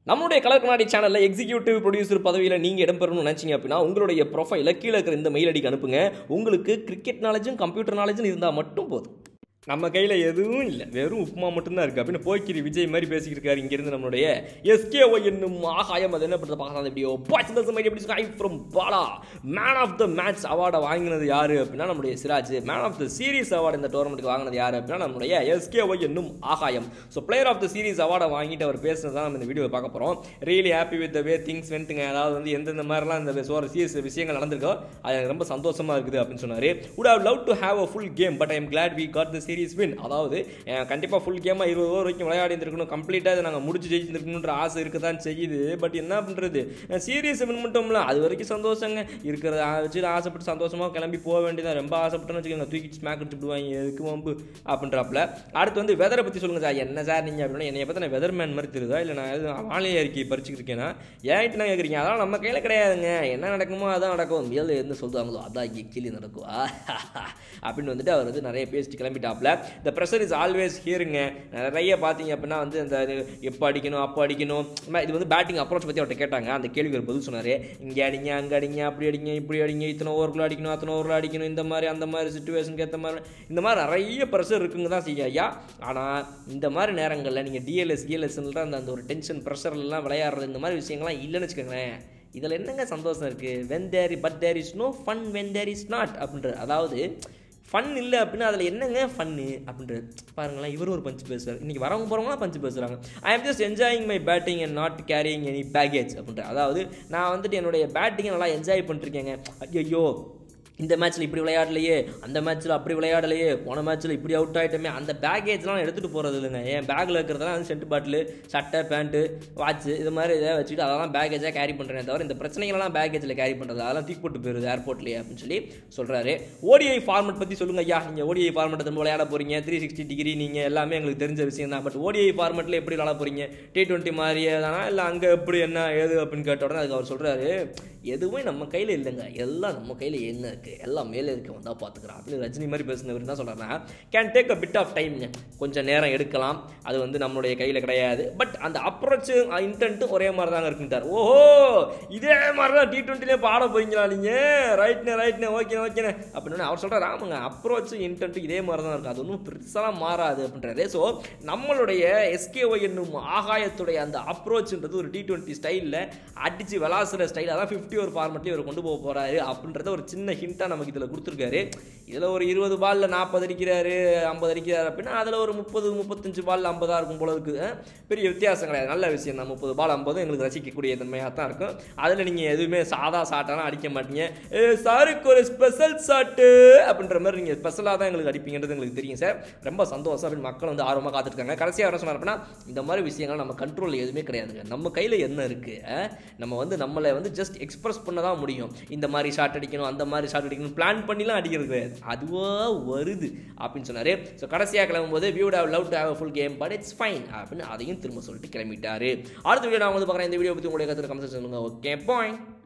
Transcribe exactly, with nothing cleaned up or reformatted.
நம்மளுடைய கலர் கண்ணாடி சேனல்ல எக்ஸிக்யூட்டிவ் ப்ரொடியூசர் பதவியில் நீங்கள் இடம்பெறணும்னு நினைச்சீங்க அப்படின்னா உங்களுடைய ப்ரொஃபைல கீழே இருக்கிற இந்த மெயில் ஐடிக்கு அனுப்புங்க. உங்களுக்கு கிரிக்கெட் நாலேஜும் கம்ப்யூட்டர் நாலேஜும் இருந்தால் மட்டும் போதும். நம்ம கையில் எதுவும் இல்லை, வெறும் உப்புமா மட்டும்தான் இருக்குது அப்படின்னு போய்க்கிரி விஜய் மாதிரி பேசிக்கிட்டு இருக்காரு. இங்கேருந்து நம்மளுடைய எஸ்கேஓ என்னும் ஆகாயம் அது என்ன பண்ணுறது பார்க்கலாம். Video boys from Bala man of the match அவார்டை வாங்கினது யார் அப்படின்னா நம்முடைய Siraj. Man of the series award இந்த டோர்னமெண்ட்டுக்கு வாங்கினது யார் அப்படின்னா நம்மளுடைய எஸ்கேஓ என்னும் ஆகாயம். So player of the series அவார்டை வாங்கிட்டு அவர் பேசுனது தான் நம்ம இந்த வீடியோ பார்க்க போகிறோம். Really happy with the way things வென்ட்டுங்க. அதாவது வந்து எந்தெந்த மாதிரிலாம் இந்த சோர சீரியஸ் விஷயங்கள் நடந்திருக்கோ அது எனக்கு ரொம்ப சந்தோஷமாக இருக்குது அப்படின்னு சொன்னார். would have loved to have a full game but I am glad we got the series win. அதாவது கண்டிப்பாக ஃபுல் கேமாக இருபது ஓவர் வரைக்கும் விளையாடி இருந்திருக்கணும், கம்ப்ளீட்டாக இதை நாங்கள் முடிச்சு ஜெயிச்சிருக்கணுன்ற ஆசை இருக்க தான் செய்யுது. பட் என்ன பண்ணுறது, சீரியஸ் வின் மட்டும்ல அது வரைக்கும் சந்தோஷங்க. இருக்கிறத வச்சு ஆசைப்பட்டு சந்தோஷமாக கிளம்பி போக வேண்டியதான். ரொம்ப ஆசைப்பட்டுன்னு வச்சுக்கோங்க தூக்கி ஸ்மாக் அடிச்சு விடுவாங்க, எதுக்கு வம்பு அப்படின்றாப்புல. அடுத்து வந்து வெதரை பற்றி சொல்லுங்கள் சார். என்ன சார் நீங்கள் அப்படின்னா என்னை பற்றி நான் வெதர் மேன் மாதிரி தெரியுதா இல்லை நான் எதுவும் வானிலை அறிக்கை பறிச்சுட்டு இருக்கேன்னா ஏன்ட்டு நான் கேட்குறீங்க. அதெல்லாம் நம்ம கையில் கிடையாதுங்க. என்ன நடக்குமோ அதான் நடக்கும். மேலே எந்த சொல்லுவாங்களோ அதான் கீழே நடக்கும் அப்படின்னு வந்துட்டு அவர் வந்து நிறைய பேசிட்டு கிளம்பிட்டாப்ல. இந்த ப்ரெஷர் இஸ் ஆல்வேஸ் ஹியருங்க. நிறைய பார்த்தீங்க அப்படின்னா வந்து இந்த எப்போ அடிக்கணும் அப்போ அடிக்கணும். இது வந்து பேட்டிங் அப்ரோச் பற்றி அவர்கிட்ட கேட்டாங்க. அந்த கேள்வி ஒரு பதில் சொன்னார். இங்கே அடிங்க அங்கே அடிங்க அப்படி அடிங்க இப்படி அடிங்க இத்தனை ஓவருக்குள்ள அடிக்கணும் அத்தனை ஓவரில் அடிக்கணும் இந்த மாதிரி அந்த மாதிரி சுச்சுவேஷனுக்கு ஏற்ற மாதிரி இந்த மாதிரி நிறைய ப்ரெஷர் இருக்குங்க தான் செய்ய ஐயா. ஆனால் இந்த மாதிரி நேரங்களில் நீங்கள் டிஎல்எஸ் கிஎல்எஸ்ன்ற அந்த அந்த ஒரு டென்ஷன் ப்ரெஷர்லாம் விளையாடுறது இந்த மாதிரி விஷயங்கள்லாம் இல்லைன்னு வச்சுக்கோங்களேன். இதில் என்னங்க சந்தோஷம் இருக்குது. When there but there is no fun when there is not அப்படின்றது. அதாவது ஃபன் இல்லை அப்படின்னா அதில் என்னங்க ஃபன்னு அப்படின்றது பாருங்களேன். இவரும் ஒரு பஞ்சு பேசுவார். இன்றைக்கி வரவங்க போகிறவங்களாம் பஞ்சு பேசுகிறாங்க. I am just enjoying my batting and not caring any baggage அப்படின்ற. அதாவது நான் வந்துட்டு என்னுடைய பேட்டிங்கை நல்லா என்ஜாய் பண்ணிட்டுருக்கேங்க. ஐயோ இந்த மேட்ச்சில் இப்படி விளையாடலையே, அந்த மேட்ச்சில் அப்படி விளையாடலையே, போன மேட்ச்சில் இப்படி அவுட் ஆகிட்டோமே, அந்த பேக்கேஜ்லாம் எடுத்துகிட்டு போகிறது இல்லைங்க. என் பேக்கில் இருக்கிறதெல்லாம் வந்து சென்ட் பாட்டில் சட்டை பேண்ட்டு வாட்ச்சு இது மாதிரி இதை வச்சுட்டு அதெல்லாம் பேக்கேஜாக கேரி பண்ணுறேன் தவிர இந்த பிரச்சனைகள்லாம் பேக்கேஜில் கேரி பண்ணுறது அதெல்லாம் தூக்கி போட்டு போயிருது ஏர்போர்ட்லேயே அப்படின்னு சொல்லி சொல்கிறாரு. ஓடிஐ ஃபார்மெட் பற்றி சொல்லுங்கள் ஐயா. நீங்கள் ஓடிஐ ஃபார்மெட்டை திரும்ப விளையாட போகிறீங்க. த்ரீ சிக்ஸ்டி டிகிரி நீங்கள் எல்லாமே எங்களுக்கு தெரிஞ்ச விஷயம் தான். பட் ஓடிஐ ஃபார்மெட்டில் எப்படி விளையாட போகிறீங்க? டி டுவெண்ட்டி மாதிரியே தானா இல்லை அங்கே எப்படி என்ன ஏது அப்படின்னு கேட்ட உடனே அதுக்கு அவர் சொல்கிறாரு, எதுவுமே நம்ம கையில் இல்லைங்க, எல்லாம் நம்ம கையில் என்ன இருக்குது, எல்லாம் மேலே இருக்க வந்தால் பார்த்துக்கலாம் அப்படின்னு ரஜினி மாதிரி பேசுனவர் என்ன சொல்கிறாருன்னா, can take a bit of டைம்ங்க, கொஞ்சம் நேரம் எடுக்கலாம், அது வந்து நம்மளுடைய கையில் கிடையாது. பட் அந்த அப்ரோச்சு இன்டென்ட்டு ஒரே மாதிரி தாங்க இருக்குன்ட்டார். ஓஹோ இதே மாதிரி தான் டி டுவெண்ட்டிலே பாட போறீங்களா நீங்கள்? ரைட்னே ரைட்னே ஓகே ஓகேண்ணே அப்படின்னு அவர் சொல்கிறார். ஆமாங்க, அப்ரோச்சு இன்டென்ட்டு இதே மாதிரி தான் இருக்குது, அது ஒன்றும் பெருசாக மாறாது அப்படின்றாரு. ஸோ நம்மளுடைய எஸ்கேஓ என்னும் ஆகாயத்துடைய அந்த அப்ரோச்சுன்றது ஒரு டி டுவெண்ட்டி ஸ்டைலில் அடித்து விளாசுற ஸ்டைல், அதான் ஃபிஃப்டி ஒரு ஃபார்மெட்லேயே அவர் கொண்டு போக போகிறாரு அப்படின்றத ஒரு சின்ன ஹிண்ட்டாக நமக்கு இதில் கொடுத்துருக்காரு. இதில் ஒரு இருபது பாலில் நாற்பது அடிக்கிறாரு ஐம்பது அடிக்கிறாரு அப்படின்னா அதில் ஒரு முப்பது முப்பத்தஞ்சு பால் ஐம்பதாக இருக்கும் போல இருக்குது. பெரிய வித்தியாசம் கிடையாது, நல்ல விஷயம் தான். முப்பது பால் ஐம்பது எங்களுக்கு ரசிக்கக்கூடிய தன்மையாக தான் இருக்கும். அதில் நீங்கள் எதுவுமே சாதா ஷாட்டாலாம் அடிக்க மாட்டீங்க. சாருக்கு ஒரு ஸ்பெஷல் ஷாட்டு அப்படின்ற மாதிரி நீங்கள் ஸ்பெஷலாக தான் எங்களுக்கு அடிப்பீங்கிறது எங்களுக்கு தெரியும் சார். ரொம்ப சந்தோஷம் அப்படின்னு மக்கள் வந்து ஆர்வமாக காத்துட்ருக்காங்க. கடைசியாக வர சொன்னார் அப்படின்னா இந்த மாதிரி விஷயங்கள் நம்ம கண்ட்ரோலில் எதுவுமே கிடையாதுங்க. நம்ம கையில் என்ன இருக்குது, நம்ம வந்து நம்மளை வந்து ஜஸ்ட் எக்ஸ்பிரஸ் பண்ண தான் முடியும். இந்த மாதிரி ஷாட் அடிக்கணும் அந்த மாதிரி ஷாட் அடிக்கணும் பிளான் பண்ணிலாம் அடிக்கிறது கிடையாது, அதுவாக வருது அப்படின்னு சொன்னார். ஸோ கடைசியாக கிளம்பும்போது we would have loved to have a full game but it's fine அப்படின்னு அதையும் திரும்ப சொல்லிட்டு கிளம்பிட்டாரு. அடுத்த வீடியோ நான் வந்து பார்க்குறேன். இந்த வீடியோ பற்றி உங்களுடைய கருத்து கமெண்ட் சொல்லுங்கள். ஓகே பாய்.